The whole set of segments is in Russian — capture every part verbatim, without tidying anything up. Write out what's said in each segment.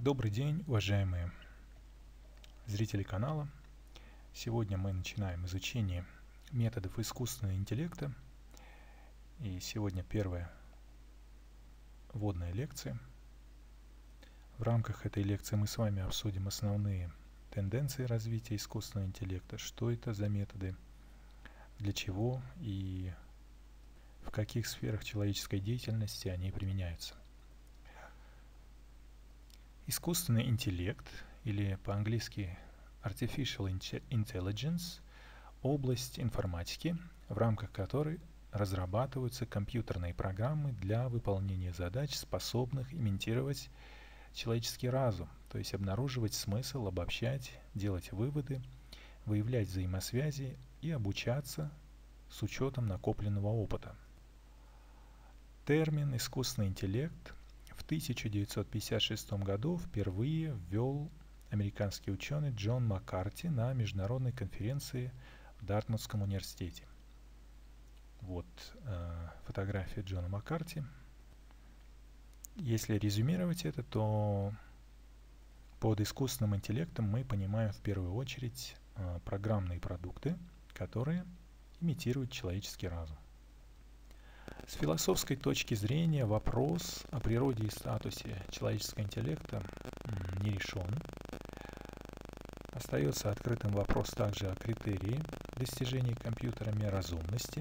Добрый день, уважаемые зрители канала. Сегодня мы начинаем изучение методов искусственного интеллекта. И сегодня первая вводная лекция. В рамках этой лекции мы с вами обсудим основные тенденции развития искусственного интеллекта, что это за методы, для чего и в каких сферах человеческой деятельности они применяются. Искусственный интеллект, или по-английски Artificial Intelligence, область информатики, в рамках которой разрабатываются компьютерные программы для выполнения задач, способных имитировать человеческий разум, то есть обнаруживать смысл, обобщать, делать выводы, выявлять взаимосвязи и обучаться с учетом накопленного опыта. Термин «искусственный интеллект» в тысяча девятьсот пятьдесят шестом году впервые ввел американский ученый Джон Маккарти на международной конференции в Дартмутском университете. Вот э, фотография Джона Маккарти. Если резюмировать это, то под искусственным интеллектом мы понимаем в первую очередь э, программные продукты, которые имитируют человеческий разум. С философской точки зрения вопрос о природе и статусе человеческого интеллекта не решен. Остается открытым вопрос также о критерии достижения компьютерами разумности,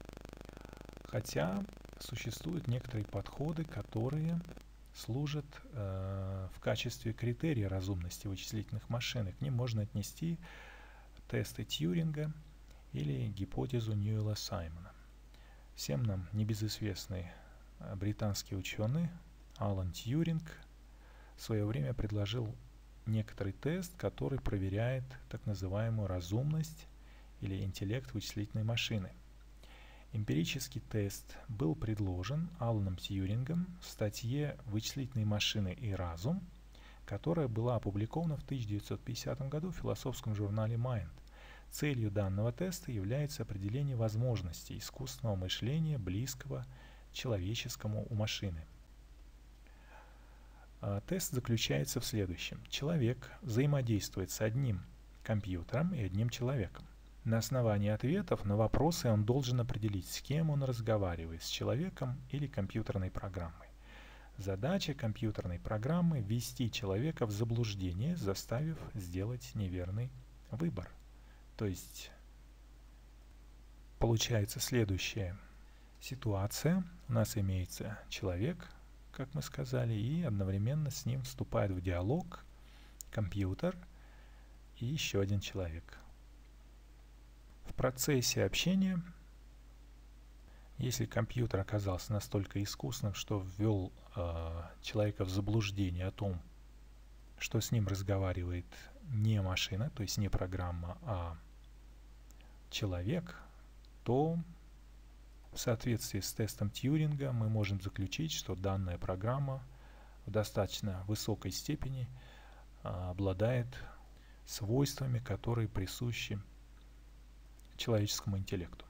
хотя существуют некоторые подходы, которые служат э, в качестве критерия разумности вычислительных машин. И к ним можно отнести тесты Тьюринга или гипотезу Ньюэлла-Саймона. Всем нам небезызвестный британский ученый Алан Тьюринг в свое время предложил некоторый тест, который проверяет так называемую разумность или интеллект вычислительной машины. Эмпирический тест был предложен Аланом Тьюрингом в статье «Вычислительные машины и разум», которая была опубликована в тысяча девятьсот пятидесятом году в философском журнале Mind. Целью данного теста является определение возможностей искусственного мышления, близкого человеческому у машины. Тест заключается в следующем. Человек взаимодействует с одним компьютером и одним человеком. На основании ответов на вопросы он должен определить, с кем он разговаривает, с человеком или компьютерной программой. Задача компьютерной программы – ввести человека в заблуждение, заставив сделать неверный выбор. То есть получается следующая ситуация. У нас имеется человек, как мы сказали, и одновременно с ним вступает в диалог компьютер и еще один человек. В процессе общения, если компьютер оказался настолько искусным, что ввел э, человека в заблуждение о том, что с ним разговаривает не машина, то есть не программа, а человек, то в соответствии с тестом Тьюринга мы можем заключить, что данная программа в достаточно высокой степени а, обладает свойствами, которые присущи человеческому интеллекту.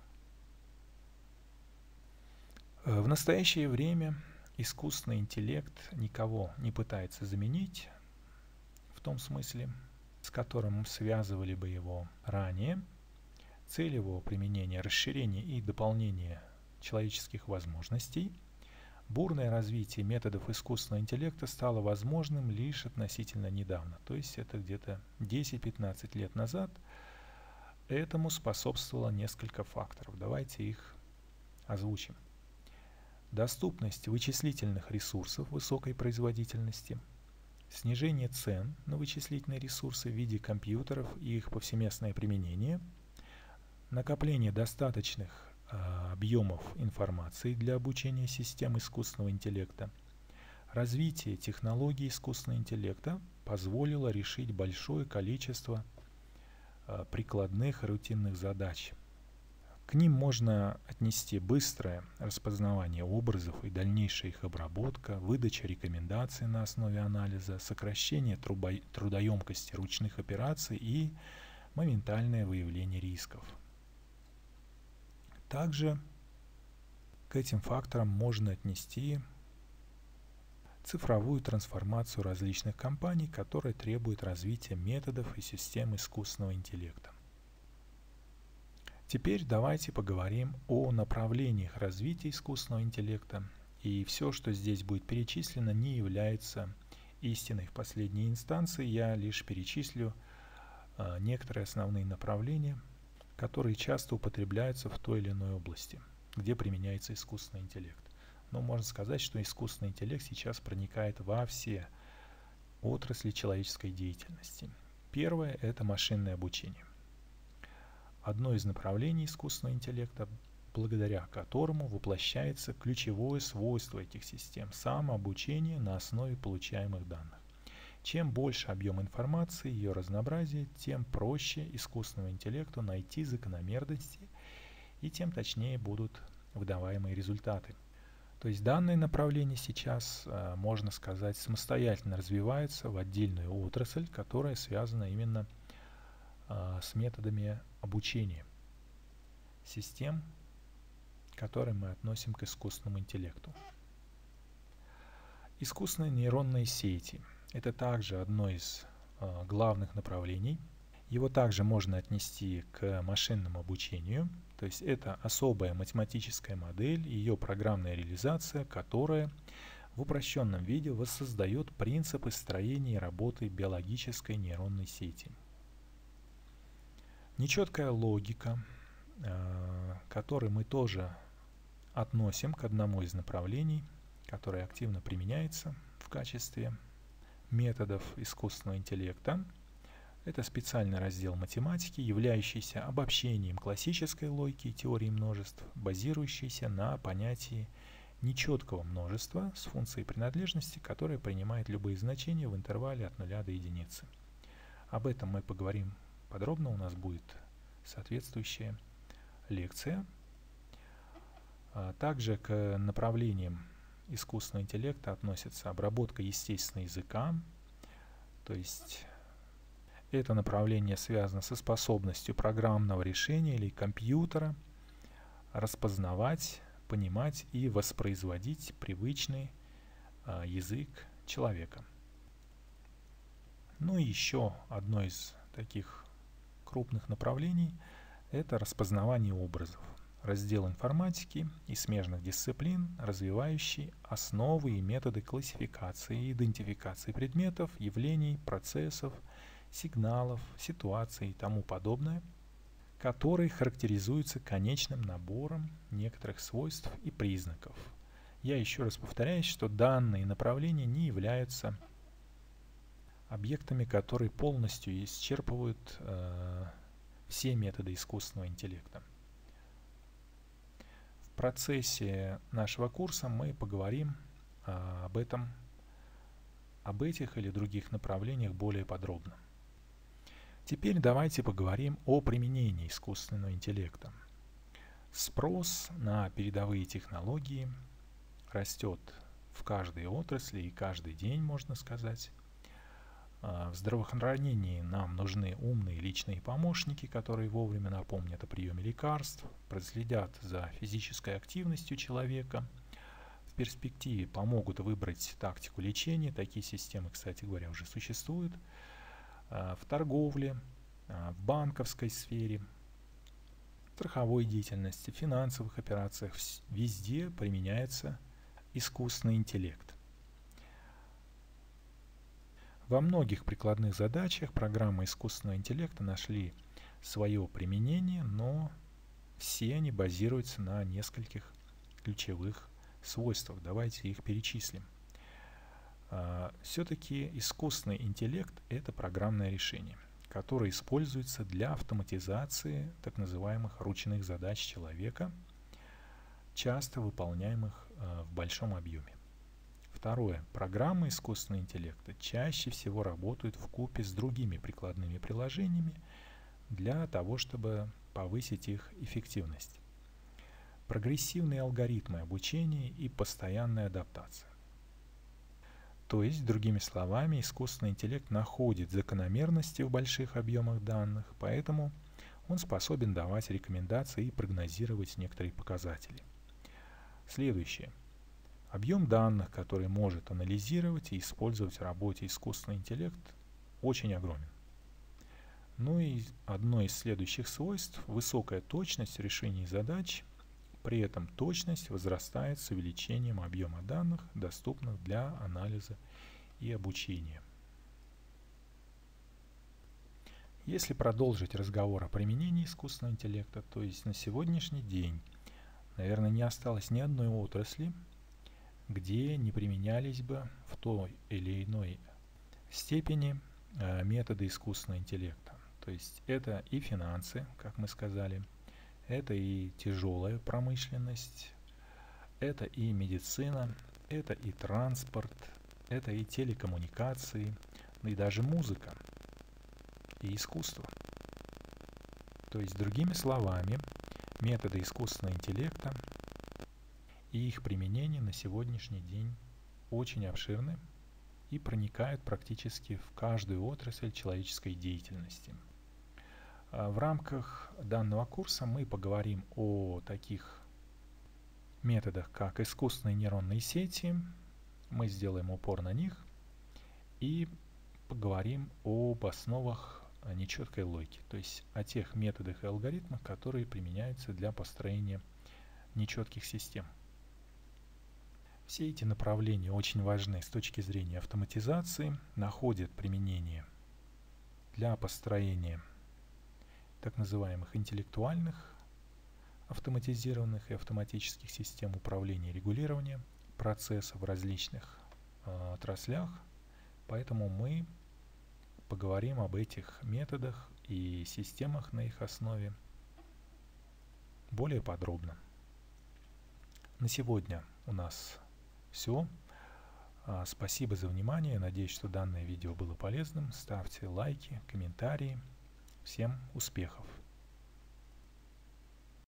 В настоящее время искусственный интеллект никого не пытается заменить, в том смысле, с которым связывали бы его ранее. Цель его применения – расширение и дополнение человеческих возможностей. Бурное развитие методов искусственного интеллекта стало возможным лишь относительно недавно, то есть это где-то десять-пятнадцать лет назад. Этому способствовало несколько факторов. Давайте их озвучим. Доступность вычислительных ресурсов высокой производительности, снижение цен на вычислительные ресурсы в виде компьютеров и их повсеместное применение, накопление достаточных э, объемов информации для обучения систем искусственного интеллекта, развитие технологий искусственного интеллекта позволило решить большое количество э, прикладных рутинных задач. К ним можно отнести быстрое распознавание образов и дальнейшая их обработка, выдача рекомендаций на основе анализа, сокращение трудоемкости ручных операций и моментальное выявление рисков. Также к этим факторам можно отнести цифровую трансформацию различных компаний, которые требуют развития методов и систем искусственного интеллекта. Теперь давайте поговорим о направлениях развития искусственного интеллекта, и все, что здесь будет перечислено, не является истиной в последней инстанции, я лишь перечислю э, некоторые основные направления, которые часто употребляются в той или иной области, где применяется искусственный интеллект. Но можно сказать, что искусственный интеллект сейчас проникает во все отрасли человеческой деятельности. Первое – это машинное обучение. Одно из направлений искусственного интеллекта, благодаря которому воплощается ключевое свойство этих систем – самообучение на основе получаемых данных. Чем больше объем информации, ее разнообразие, тем проще искусственному интеллекту найти закономерности, и тем точнее будут выдаваемые результаты. То есть данное направление сейчас, можно сказать, самостоятельно развивается в отдельную отрасль, которая связана именно с методами обучения систем, которые мы относим к искусственному интеллекту. Искусственные нейронные сети – это также одно из э, главных направлений. Его также можно отнести к машинному обучению, то есть это особая математическая модель и ее программная реализация, которая в упрощенном виде воссоздает принципы строения и работы биологической нейронной сети. Нечеткая логика, э, которую мы тоже относим к одному из направлений, которое активно применяется в качестве методов искусственного интеллекта. Это специальный раздел математики, являющийся обобщением классической логики и теории множеств, базирующийся на понятии нечеткого множества с функцией принадлежности, которая принимает любые значения в интервале от нуля до единицы. Об этом мы поговорим подробно, у нас будет соответствующая лекция. Также к направлениям искусственного интеллекта относится обработка естественного языка, то есть это направление связано со способностью программного решения или компьютера распознавать, понимать и воспроизводить привычный э, язык человека. Ну и еще одно из таких крупных направлений – это распознавание образов. Раздел информатики и смежных дисциплин, развивающий основы и методы классификации и идентификации предметов, явлений, процессов, сигналов, ситуаций и тому подобное, которые характеризуются конечным набором некоторых свойств и признаков. Я еще раз повторяюсь, что данные направления не являются объектами, которые полностью исчерпывают э, все методы искусственного интеллекта. В процессе нашего курса мы поговорим а, об этом, об этих или других направлениях более подробно. Теперь давайте поговорим о применении искусственного интеллекта. Спрос на передовые технологии растет в каждой отрасли и каждый день, можно сказать. В здравоохранении нам нужны умные личные помощники, которые вовремя напомнят о приеме лекарств, проследят за физической активностью человека, в перспективе помогут выбрать тактику лечения. Такие системы, кстати говоря, уже существуют. В торговле, в банковской сфере, в страховой деятельности, в финансовых операциях везде применяется искусственный интеллект. Во многих прикладных задачах программы искусственного интеллекта нашли свое применение, но все они базируются на нескольких ключевых свойствах. Давайте их перечислим. Все-таки искусственный интеллект – это программное решение, которое используется для автоматизации так называемых ручных задач человека, часто выполняемых в большом объеме. Второе. Программы искусственного интеллекта чаще всего работают вкупе с другими прикладными приложениями для того, чтобы повысить их эффективность. Прогрессивные алгоритмы обучения и постоянная адаптация. То есть, другими словами, искусственный интеллект находит закономерности в больших объемах данных, поэтому он способен давать рекомендации и прогнозировать некоторые показатели. Следующее. Объем данных, который может анализировать и использовать в работе искусственный интеллект, очень огромен. Ну и одно из следующих свойств – высокая точность решений задач. При этом точность возрастает с увеличением объема данных, доступных для анализа и обучения. Если продолжить разговор о применении искусственного интеллекта, то есть на сегодняшний день, наверное, не осталось ни одной отрасли, где не применялись бы в той или иной степени э, методы искусственного интеллекта. То есть это и финансы, как мы сказали, это и тяжелая промышленность, это и медицина, это и транспорт, это и телекоммуникации, и даже музыка и искусство. То есть, другими словами, методы искусственного интеллекта и их применение на сегодняшний день очень обширны и проникают практически в каждую отрасль человеческой деятельности. В рамках данного курса мы поговорим о таких методах, как искусственные нейронные сети. Мы сделаем упор на них и поговорим об основах нечеткой логики, то есть о тех методах и алгоритмах, которые применяются для построения нечетких систем. Все эти направления очень важны с точки зрения автоматизации, находят применение для построения так называемых интеллектуальных, автоматизированных и автоматических систем управления и регулирования процессов в различных э, отраслях. Поэтому мы поговорим об этих методах и системах на их основе более подробно. На сегодня у нас все. Спасибо за внимание. Надеюсь, что данное видео было полезным. Ставьте лайки, комментарии. Всем успехов!